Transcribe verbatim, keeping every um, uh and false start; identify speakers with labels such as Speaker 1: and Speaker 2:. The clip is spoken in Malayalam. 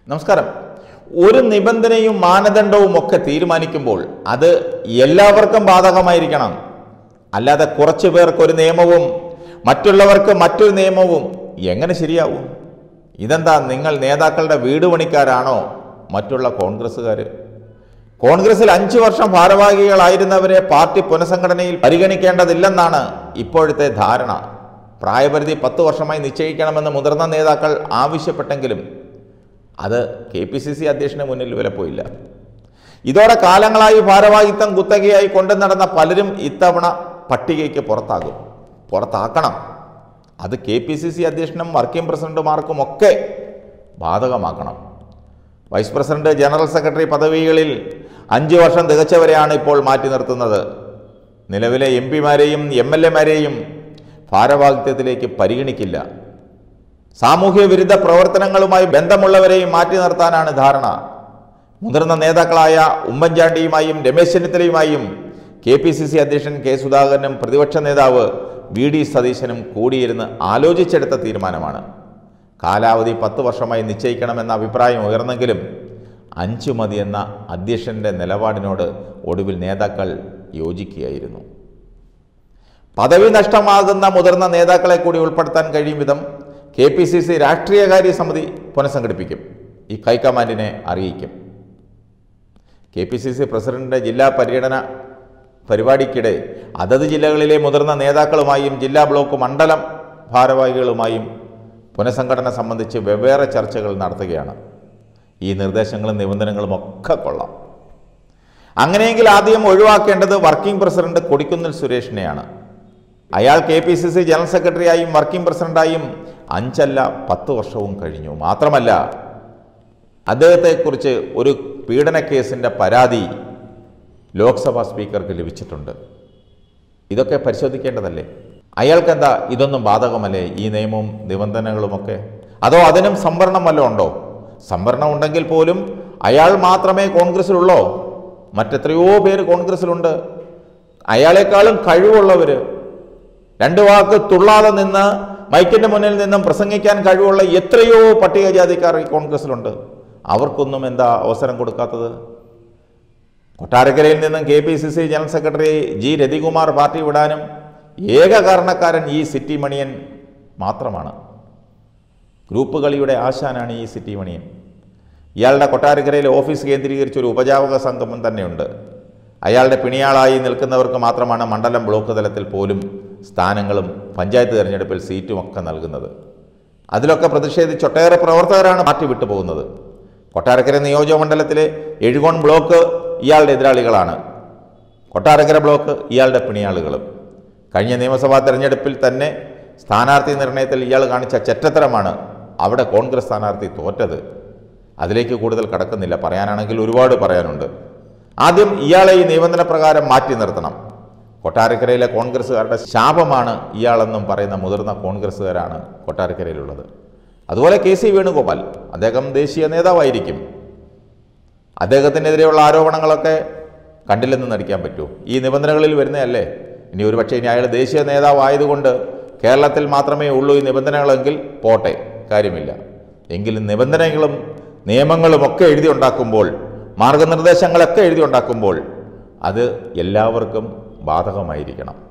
Speaker 1: നമസ്കാരം. ഒരു നിബന്ധനയും മാനദണ്ഡവും ഒക്കെ തീരുമാനിക്കുമ്പോൾ അത് എല്ലാവർക്കും ബാധകമായിരിക്കണം. അല്ലാതെ കുറച്ചു പേർക്ക് ഒരു നിയമവും മറ്റുള്ളവർക്ക് മറ്റൊരു നിയമവും എങ്ങനെ ശരിയാവും? ഇതെന്താ, നിങ്ങൾ നേതാക്കളുടെ വീട് പണിക്കാരാണോ മറ്റുള്ള കോൺഗ്രസ്സുകാർ? കോൺഗ്രസിൽ അഞ്ചു വർഷം ഭാരവാഹികളായിരുന്നവരെ പാർട്ടി പുനഃസംഘടനയിൽ പരിഗണിക്കേണ്ടതില്ലെന്നാണ് ഇപ്പോഴത്തെ ധാരണ. പ്രായപരിധി പത്ത് വർഷമായി നിശ്ചയിക്കണമെന്ന് മുതിർന്ന നേതാക്കൾ ആവശ്യപ്പെട്ടെങ്കിലും അത് കെ പി സി സി അധ്യക്ഷന് മുന്നിൽ വിലപ്പോയില്ല. ഇതോടെ കാലങ്ങളായി ഭാരവാഹിത്വം കുത്തകയായി കൊണ്ടു നടന്ന പലരും ഇത്തവണ പട്ടികയ്ക്ക് പുറത്താകും. പുറത്താക്കണം. അത് കെ പി സി സി അധ്യക്ഷനും വർക്കിംഗ് പ്രസിഡന്റുമാർക്കും ഒക്കെ ബാധകമാക്കണം. വൈസ് പ്രസിഡന്റ്, ജനറൽ സെക്രട്ടറി പദവികളിൽ അഞ്ച് വർഷം തികച്ചവരെയാണ് ഇപ്പോൾ മാറ്റി നിർത്തുന്നത്. നിലവിലെ എം പിമാരെയും എം എൽ എമാരെയും ഭാരവാഹിത്വത്തിലേക്ക് പരിഗണിക്കില്ല. സാമൂഹ്യ വിരുദ്ധ പ്രവർത്തനങ്ങളുമായി ബന്ധമുള്ളവരെയും മാറ്റി നിർത്താനാണ് ധാരണ. മുതിർന്ന നേതാക്കളായ ഉമ്മൻചാണ്ടിയുമായും രമേശ് ചെന്നിത്തലയുമായും കെ പി സി സി അധ്യക്ഷൻ കെ സുധാകരനും പ്രതിപക്ഷ നേതാവ് വി ഡി സതീശനും കൂടിയിരുന്ന് ആലോചിച്ചെടുത്ത തീരുമാനമാണ്. കാലാവധി പത്ത് വർഷമായി നിശ്ചയിക്കണമെന്ന അഭിപ്രായം ഉയർന്നെങ്കിലും അഞ്ചു മതിയെന്ന അധ്യക്ഷൻ്റെ നിലപാടിനോട് ഒടുവിൽ നേതാക്കൾ യോജിക്കുകയായിരുന്നു. പദവി നഷ്ടമാകുന്ന മുതിർന്ന നേതാക്കളെ കൂടി ഉൾപ്പെടുത്താൻ കഴിയും വിധം കെ പി സി സി രാഷ്ട്രീയകാര്യ സമിതി പുനഃസംഘടിപ്പിക്കും. ഈ ഹൈക്കമാൻഡിനെ അറിയിക്കും. കെ പി സി സി പ്രസിഡന്റിൻ്റെ ജില്ലാ പര്യടന പരിപാടിക്കിടെ അതത് ജില്ലകളിലെ മുതിർന്ന നേതാക്കളുമായും ജില്ലാ ബ്ലോക്ക് മണ്ഡലം ഭാരവാഹികളുമായും പുനഃസംഘടന സംബന്ധിച്ച് വെവ്വേറെ ചർച്ചകൾ നടത്തുകയാണ്. ഈ നിർദ്ദേശങ്ങളും നിബന്ധനകളും ഒക്കെ കൊള്ളാം. അങ്ങനെയെങ്കിൽ ആദ്യം ഒഴിവാക്കേണ്ടത് വർക്കിംഗ് പ്രസിഡന്റ് കൊടിക്കുന്നിൽ സുരേഷിനെയാണ്. അയാൾ K P C C general സെക്രട്ടറിയായും വർക്കിംഗ് പ്രസിഡന്റായും അഞ്ചല്ല പത്ത് വർഷവും കഴിഞ്ഞു. മാത്രമല്ല, അദ്ദേഹത്തെക്കുറിച്ച് ഒരു പീഡന കേസിൻ്റെ പരാതി ലോക്സഭാ സ്പീക്കർക്ക് ലഭിച്ചിട്ടുണ്ട്. ഇതൊക്കെ പരിശോധിക്കേണ്ടതല്ലേ? അയാൾക്കെന്താ ഇതൊന്നും ബാധകമല്ലേ, ഈ നിയമവും നിബന്ധനകളുമൊക്കെ? അതോ അതിനും സംവരണം വല്ലതും ഉണ്ടോ? സംവരണം ഉണ്ടെങ്കിൽ പോലും അയാൾ മാത്രമേ കോൺഗ്രസ്സിലുള്ളോ? മറ്റെത്രയോ പേര് കോൺഗ്രസ്സിലുണ്ട്. അയാളെക്കാളും കഴിവുള്ളവർ, രണ്ട് വാക്ക് തുള്ളാതെ നിന്ന് മൈക്കിൻ്റെ മുന്നിൽ നിന്നും പ്രസംഗിക്കാൻ കഴിവുള്ള എത്രയോ പട്ടികജാതിക്കാർ ഈ കോൺഗ്രസ്സിലുണ്ട്. അവർക്കൊന്നും എന്താ അവസരം കൊടുക്കാത്തത്? കൊട്ടാരക്കരയിൽ നിന്നും K P C C general secretary G Rathikumar party വിടാനും ഏക കാരണക്കാരൻ ഈ സിറ്റി മണിയൻ മാത്രമാണ്. ഗ്രൂപ്പ് കളിയുടെ ആശാനാണ് ഈ സിറ്റി മണിയൻ. ഇയാളുടെ കൊട്ടാരക്കരയിലെ ഓഫീസ് കേന്ദ്രീകരിച്ചൊരു ഉപജാപക സംഗമം തന്നെയുണ്ട്. അയാളുടെ പിണിയാളായി നിൽക്കുന്നവർക്ക് മാത്രമാണ് മണ്ഡലം ബ്ലോക്ക് തലത്തിൽ പോലും സ്ഥാനങ്ങളും പഞ്ചായത്ത് തിരഞ്ഞെടുപ്പിൽ സീറ്റുമൊക്കെ നൽകുന്നത്. അതിലൊക്കെ പ്രതിഷേധിച്ച് ഒട്ടേറെ പ്രവർത്തകരാണ് പാർട്ടി വിട്ടുപോകുന്നത്. കൊട്ടാരക്കര നിയോജകമണ്ഡലത്തിലെ എഴുകോൺ ബ്ലോക്ക് ഇയാളുടെ എതിരാളികളാണ്. കൊട്ടാരക്കര ബ്ലോക്ക് ഇയാളുടെ പിണിയാളുകളും. കഴിഞ്ഞ നിയമസഭാ തെരഞ്ഞെടുപ്പിൽ തന്നെ സ്ഥാനാർത്ഥി നിർണയത്തിൽ ഇയാൾ കാണിച്ച ചെറ്റത്തരമാണ് അവിടെ കോൺഗ്രസ് സ്ഥാനാർത്ഥി തോറ്റത്. അതിലേക്ക് കൂടുതൽ കടക്കുന്നില്ല. പറയാനാണെങ്കിൽ ഒരുപാട് പറയാനുണ്ട്. ആദ്യം ഇയാളെ ഈ നിബന്ധന പ്രകാരം മാറ്റി നിർത്തണം. കൊട്ടാരക്കരയിലെ കോൺഗ്രസ്സുകാരുടെ ശാപമാണ് ഇയാളെന്നും പറയുന്ന മുതിർന്ന കോൺഗ്രസ്സുകാരാണ് കൊട്ടാരക്കരയിലുള്ളത്. അതുപോലെ കെ സി വേണുഗോപാൽ, അദ്ദേഹം ദേശീയ നേതാവായിരിക്കും. അദ്ദേഹത്തിനെതിരെയുള്ള ആരോപണങ്ങളൊക്കെ കണ്ടില്ലെന്ന് നടിക്കാൻ പറ്റുമോ? ഈ നിബന്ധനകളിൽ വരുന്നതല്ലേ? ഇനി ഒരുപക്ഷെ ഇനി അയാൾ ദേശീയ നേതാവായതുകൊണ്ട് കേരളത്തിൽ മാത്രമേ ഉള്ളൂ ഈ നിബന്ധനകളെങ്കിൽ പോട്ടെ, കാര്യമില്ല. എങ്കിലും നിബന്ധനകളും നിയമങ്ങളും ഒക്കെ എഴുതി ഉണ്ടാക്കുമ്പോൾ, മാർഗനിർദ്ദേശങ്ങളൊക്കെ എഴുതി ഉണ്ടാക്കുമ്പോൾ അത് എല്ലാവർക്കും ബാധകമായിരിക്കണം.